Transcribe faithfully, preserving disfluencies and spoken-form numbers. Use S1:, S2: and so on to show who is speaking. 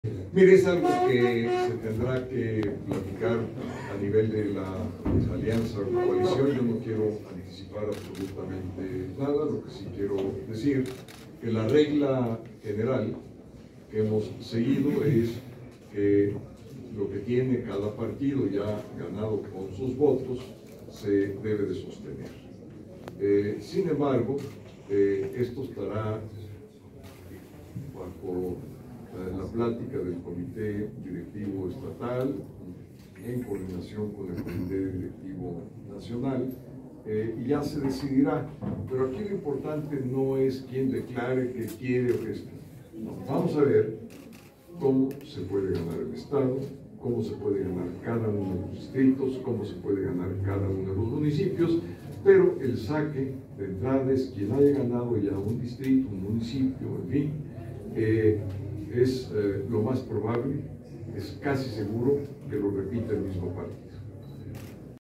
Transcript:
S1: Mire, es algo que se tendrá que platicar a nivel de la alianza o coalición. Yo no quiero anticipar absolutamente nada. Lo que sí quiero decir que la regla general que hemos seguido es que lo que tiene cada partido ya ganado con sus votos se debe de sostener. Eh, sin embargo, eh, esto estará bajo la plática del Comité Directivo Estatal en coordinación con el Comité Directivo Nacional, eh, y ya se decidirá. Pero aquí lo importante no es quién declare que quiere o que es. No, vamos a ver cómo se puede ganar el Estado, cómo se puede ganar cada uno de los distritos, cómo se puede ganar cada uno de los municipios, pero el saque de entrada es quien haya ganado ya un distrito, un municipio, en fin, eh, es eh, lo más probable, es casi seguro que lo repita el mismo partido.